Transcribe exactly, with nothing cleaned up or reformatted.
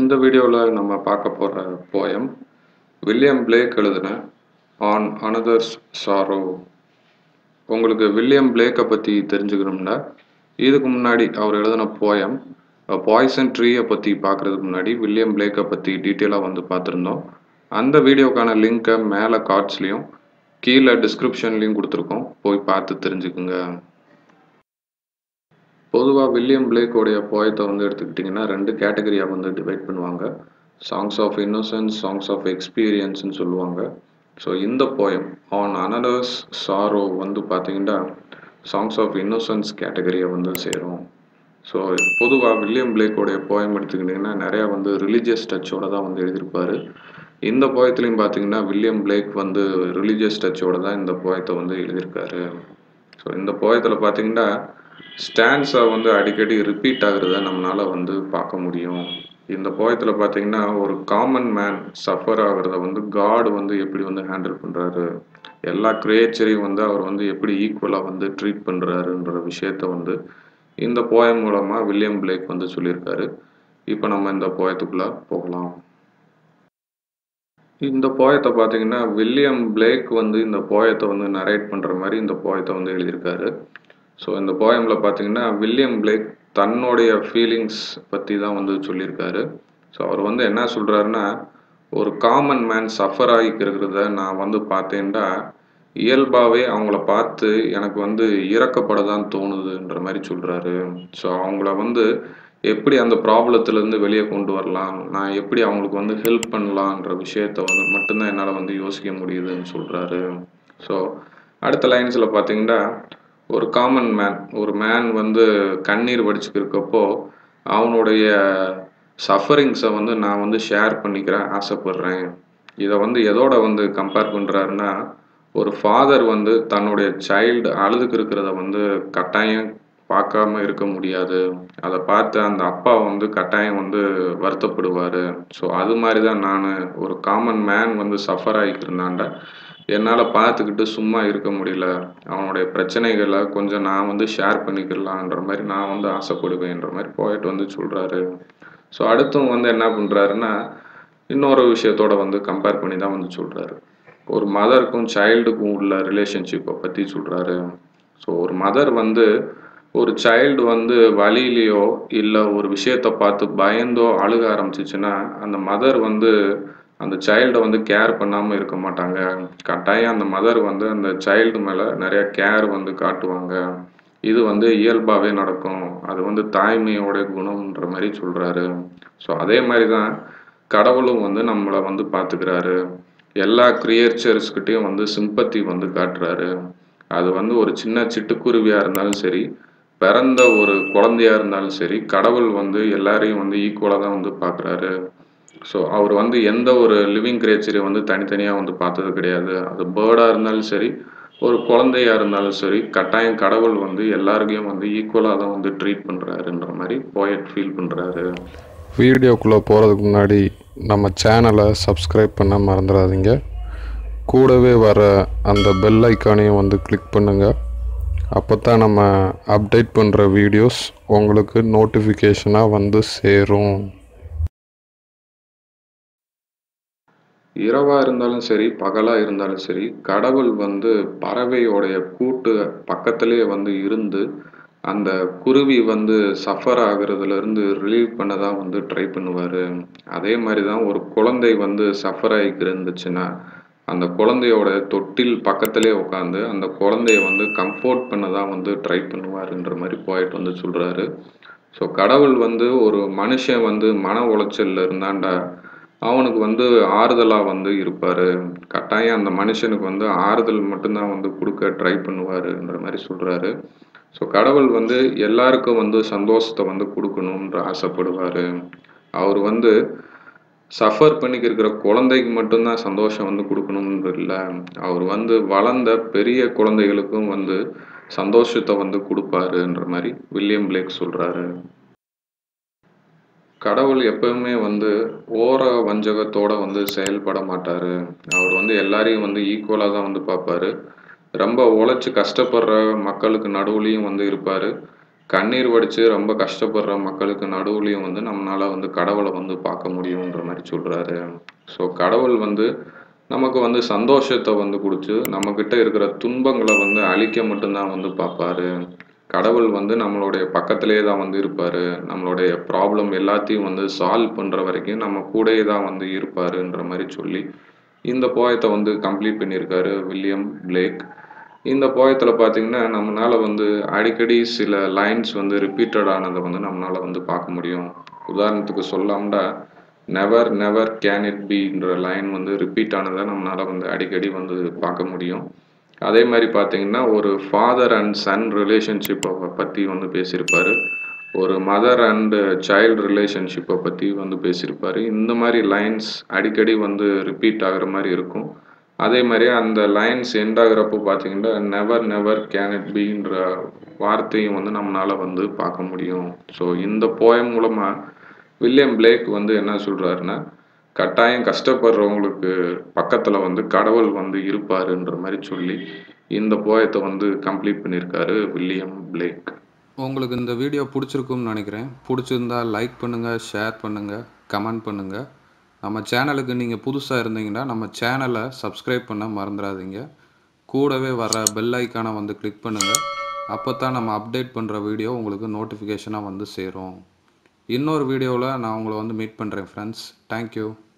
இந்த வீடியோவில் நம்ம பார்க்க போகிற போயம் வில்லியம் பிளேக் எழுதின ஆன் அனதர்ஸ் சாரோ. உங்களுக்கு வில்லியம் பிளேக்கை பற்றி தெரிஞ்சுக்கணும்னா இதுக்கு முன்னாடி அவர் எழுதின போயம் பாய்சன் ட்ரீயை பற்றி பார்க்குறதுக்கு முன்னாடி வில்லியம் பிளேக்கை பற்றி டீட்டெயிலாக வந்து பார்த்துருந்தோம். அந்த வீடியோக்கான லிங்க்கை மேலே கார்ட்ஸ்லேயும் கீழே டிஸ்கிரிப்ஷன்லேயும் கொடுத்துருக்கோம், போய் பார்த்து தெரிஞ்சுக்குங்க. பொதுவாக வில்லியம் பிளேக்கோடைய போயத்தை வந்து எடுத்துக்கிட்டிங்கன்னா ரெண்டு கேட்டகரியாக வந்து டிவைட் பண்ணுவாங்க. Songs of innocence, songs of எக்ஸ்பீரியன்ஸ்னு சொல்லுவாங்க. ஸோ இந்த போயம் ஆன் அனதர்ஸ் சாரோ வந்து பார்த்தீங்கன்னா சாங்ஸ் ஆஃப் இன்னோசன்ஸ் கேட்டகரியை வந்து சேரும். ஸோ பொதுவாக வில்லியம் பிளேக்கோடைய போயம் எடுத்துக்கிட்டிங்கன்னா நிறையா வந்து ரிலீஜியஸ் டச்சோட தான் வந்து எழுதியிருப்பார். இந்த போயத்துலையும் பார்த்தீங்கன்னா வில்லியம் பிளேக் வந்து ரிலீஜியஸ் டச்சோட தான் இந்த போயத்தை வந்து எழுதியிருக்காரு. ஸோ இந்த போயத்தில் பார்த்தீங்கன்னா ஸ்டான்ஸை வந்து அடிக்கடி ரிப்பீட் ஆகுறத நம்மளால் வந்து பார்க்க முடியும். இந்த போயத்தில் பார்த்தீங்கன்னா ஒரு காமன் மேன் சஃபர் ஆகுறத வந்து காட் வந்து எப்படி வந்து ஹேண்டில் பண்ணுறாரு, எல்லா கிரியேச்சரையும் வந்து அவர் வந்து எப்படி ஈக்குவலாக வந்து ட்ரீட் பண்ணுறாருன்ற விஷயத்த வந்து இந்த போயம் மூலமாக வில்லியம் பிளேக் வந்து சொல்லியிருக்காரு. இப்போ நம்ம இந்த போயத்துக்குள்ளே போகலாம். இந்த போயத்தை பார்த்தீங்கன்னா வில்லியம் பிளேக் வந்து இந்த போயத்தை வந்து நரேட் பண்ணுற மாதிரி இந்த போயத்தை வந்து எழுதியிருக்காரு. ஸோ இந்த போயமில் பார்த்தீங்கன்னா வில்லியம் பிளேக் தன்னுடைய ஃபீலிங்ஸ் பற்றி தான் வந்து சொல்லியிருக்காரு. ஸோ அவர் வந்து என்ன சொல்கிறாருன்னா, ஒரு காமன் மேன் சஃபர் ஆகிக்கிறத நான் வந்து பார்த்தேன்டா இயல்பாகவே அவங்கள பார்த்து எனக்கு வந்து இறக்கப்பட தான் தோணுதுன்ற மாதிரி சொல்கிறாரு. ஸோ அவங்கள வந்து எப்படி அந்த ப்ராப்ளத்துலேருந்து வெளியே கொண்டு வரலாம், நான் எப்படி அவங்களுக்கு வந்து ஹெல்ப் பண்ணலான்ற விஷயத்த வந்து மட்டும்தான் என்னால் வந்து யோசிக்க முடியுதுன்னு சொல்கிறாரு. ஸோ அடுத்த லைன்ஸில் பார்த்தீங்கன்னா ஒரு காமன் மேன், ஒரு மேன் வந்து கண்ணீர் வடிச்சுக்கிறப்போ அவனுடைய சஃபரிங்ஸை வந்து நான் வந்து ஷேர் பண்ணிக்கிறேன் ஆசைப்படுறேன். இதை வந்து எதோட வந்து கம்பேர் பண்ணுறாருன்னா, ஒரு ஃபாதர் வந்து தன்னுடைய சைல்டு அழுதுக்கு இருக்கிறத வந்து கட்டாயம் பார்க்காம இருக்க முடியாது. அதை பார்த்து அந்த அப்பா வந்து கட்டாயம் வந்து வருத்தப்படுவார். ஸோ அது மாதிரி தான் நான் ஒரு காமன் மேன் வந்து சஃபர் ஆகிக்கிறதாண்ட என்னால் பார்த்துக்கிட்டு சும்மா இருக்க முடியல, அவனுடைய பிரச்சனைகளை கொஞ்சம் நான் வந்து ஷேர் பண்ணிக்கலான்ற மாதிரி நான் வந்து ஆசைப்படுவேன்ற மாதிரி போயிட்டு வந்து சொல்கிறாரு. ஸோ அடுத்தும் வந்து என்ன பண்ணுறாருன்னா இன்னொரு விஷயத்தோட வந்து கம்பேர் பண்ணி தான் வந்து சொல்கிறாரு. ஒரு மதருக்கும் சைல்டுக்கும் உள்ள ரிலேஷன்ஷிப்பை பற்றி சொல்கிறாரு. ஸோ ஒரு மதர் வந்து ஒரு சைல்டு வந்து வழியிலையோ இல்லை ஒரு விஷயத்தை பார்த்து பயந்தோ அழுக ஆரம்பிச்சிச்சுன்னா அந்த மதர் வந்து அந்த சைல்டை வந்து கேர் பண்ணாமல் இருக்க மாட்டாங்க. கட்டாயம் அந்த மதர் வந்து அந்த சைல்டு மேலே நிறைய கேர் வந்து காட்டுவாங்க. இது வந்து இயல்பாகவே நடக்கும், அது வந்து தாய்மையோட குணம்ன்ற மாதிரி சொல்கிறாரு. ஸோ அதே மாதிரி தான் கடவுளும் வந்து நம்மளை வந்து பார்த்துக்கிறாரு. எல்லா கிரியேச்சர்ஸ்கிட்டையும் வந்து சிம்பத்தி வந்து காட்டுறாரு. அது வந்து ஒரு சின்ன சிட்டுக்குருவியாக இருந்தாலும் சரி, பிறந்த ஒரு குழந்தையாக இருந்தாலும் சரி, கடவுள் வந்து எல்லாரையும் வந்து ஈக்குவலாக தான் வந்து பார்க்குறாரு. ஸோ அவர் வந்து எந்த ஒரு லிவிங் கிரியேச்சரையும் வந்து தனித்தனியாக வந்து பார்த்தது கிடையாது. அது பேர்டாக இருந்தாலும் சரி, ஒரு குழந்தையாக இருந்தாலும் சரி, கட்டாயம் கடவுள் வந்து எல்லாருக்கையும் வந்து ஈக்குவலாக தான் வந்து ட்ரீட் பண்ணுறாருன்ற மாதிரி போயட் ஃபீல் பண்ணுறாரு. வீடியோக்குள்ளே போகிறதுக்கு முன்னாடி நம்ம சேனலை சப்ஸ்கிரைப் பண்ண மறந்துடாதீங்க. கூடவே வர அந்த பெல் ஐக்கானையும் வந்து கிளிக் பண்ணுங்கள். அப்போ தான் நம்ம அப்டேட் பண்ணுற வீடியோஸ் உங்களுக்கு நோட்டிஃபிகேஷனாக வந்து சேரும். இரவாக இருந்தாலும் சரி, பகலாக இருந்தாலும் சரி, கடவுள் வந்து பறவையோடைய கூட்டு பக்கத்துலேயே வந்து இருந்து அந்த குருவி வந்து சஃபர் ஆகுறதுலேருந்து ரிலீவ் பண்ண தான் வந்து ட்ரை பண்ணுவார். அதே மாதிரி தான் ஒரு குழந்தை வந்து சஃபர் ஆகிக்கு இருந்துச்சுன்னா அந்த குழந்தையோட தொட்டில் பக்கத்துலேயே உட்காந்து அந்த குழந்தைய வந்து கம்ஃபோர்ட் பண்ண தான் வந்து ட்ரை பண்ணுவாருன்ற மாதிரி போயிட்டு வந்து சொல்கிறாரு. ஸோ கடவுள் வந்து ஒரு மனுஷன் வந்து மன உளைச்சலில் இருந்தாண்டா அவனுக்கு வந்து ஆறுதலாக வந்து இருப்பார். கட்டாயம் அந்த மனுஷனுக்கு வந்து ஆறுதல் மட்டும்தான் வந்து கொடுக்க ட்ரை பண்ணுவாருன்ற மாதிரி சொல்கிறாரு. ஸோ கடவுள் வந்து எல்லாருக்கும் வந்து சந்தோஷத்தை வந்து கொடுக்கணுன்ற ஆசைப்படுவார். அவர் வந்து சஃபர் பண்ணிக்கிற குழந்தைக்கு மட்டும்தான் சந்தோஷம் வந்து கொடுக்கணும்னு இல்லை, அவர் வந்து வளர்ந்த பெரிய குழந்தைகளுக்கும் வந்து சந்தோஷத்தை வந்து கொடுப்பாருன்ற மாதிரி வில்லியம் பிளேக் சொல்கிறாரு. கடவுள் எப்பவுமே வந்து ஓர வஞ்சகத்தோட வந்து செயல்பட மாட்டார். அவர் வந்து எல்லாரையும் வந்து ஈக்குவலாக தான் வந்து பார்ப்பாரு. ரொம்ப உழைச்சி கஷ்டப்படுற மக்களுக்கு நடுவுலையும் வந்து இருப்பார். கண்ணீர் வடித்து ரொம்ப கஷ்டப்படுற மக்களுக்கு நடுவுலையும் வந்து நம்மளால் வந்து கடவுளை வந்து பார்க்க முடியுன்ற மாதிரி சொல்கிறாரு. ஸோ கடவுள் வந்து நமக்கு வந்து சந்தோஷத்தை வந்து கொடுத்து நம்மக்கிட்ட இருக்கிற துன்பங்களை வந்து அழிக்க மட்டும்தான் வந்து பார்ப்பாரு. கடவுள் வந்து நம்மளுடைய பக்கத்திலே தான் வந்து இருப்பார். நம்மளுடைய ப்ராப்ளம் எல்லாத்தையும் வந்து சால்வ் பண்ணுற வரைக்கும் நம்ம கூடயே தான் வந்து இருப்பாருன்ற மாதிரி சொல்லி இந்த போயத்தை வந்து கம்ப்ளீட் பண்ணியிருக்காரு வில்லியம் பிளேக். இந்த போயத்தில் பார்த்தீங்கன்னா நம்மளால் வந்து அடிக்கடி சில லைன்ஸ் வந்து ரிப்பீட்டட் ஆனதை வந்து நம்மளால் வந்து பார்க்க முடியும். உதாரணத்துக்கு சொல்லாம்டா, நெவர் நெவர் கேன் இட் பீன்ற லைன் வந்து ரிப்பீட் ஆனதை நம்மளால் வந்து அடிக்கடி வந்து பார்க்க முடியும். அதே மாதிரி பார்த்தீங்கன்னா ஒரு ஃபாதர் அண்ட் சன் ரிலேஷன்ஷிப்பை பற்றி வந்து பேசியிருப்பார். ஒரு மதர் அண்டு சைல்டு ரிலேஷன்ஷிப்பை பற்றி வந்து பேசியிருப்பார். இந்த மாதிரி லைன்ஸ் அடிக்கடி வந்து ரிப்பீட் ஆகிற மாதிரி இருக்கும். அதே மாதிரி அந்த லைன்ஸ் எண்ட் ஆகிறப்போ பார்த்தீங்கன்னா நெவர் நெவர் கேன் இட் பீன்ற வார்த்தையும் வந்து நம்மளால் வந்து பார்க்க முடியும். ஸோ இந்த போயம் மூலமாக வில்லியம் பிளேக் வந்து என்ன சொல்கிறாருன்னா, கட்டாயம் கஷ்டப்படுறவங்களுக்கு பக்கத்தில் வந்து கடவுள் வந்து இருப்பாருன்ற மாதிரி சொல்லி இந்த போயத்தை வந்து கம்ப்ளீட் பண்ணியிருக்காரு வில்லியம் பிளேக். உங்களுக்கு இந்த வீடியோ பிடிச்சிருக்கும்னு நினைக்கிறேன். பிடிச்சிருந்தா லைக் பண்ணுங்கள், ஷேர் பண்ணுங்கள், கமெண்ட் பண்ணுங்கள். நம்ம சேனலுக்கு நீங்கள் புதுசாக இருந்தீங்கன்னா நம்ம சேனலை சப்ஸ்கிரைப் பண்ண மறந்துடாதீங்க. கூடவே வர பெல் ஐக்கானை வந்து கிளிக் பண்ணுங்கள். அப்போ தான் நம்ம அப்டேட் பண்ணுற வீடியோ உங்களுக்கு நோட்டிஃபிகேஷனாக வந்து சேரும். இன்னொரு வீடியோவில் நான் உங்களை வந்து மீட் பண்ணுறேன் ஃப்ரெண்ட்ஸ். தேங்க்யூ.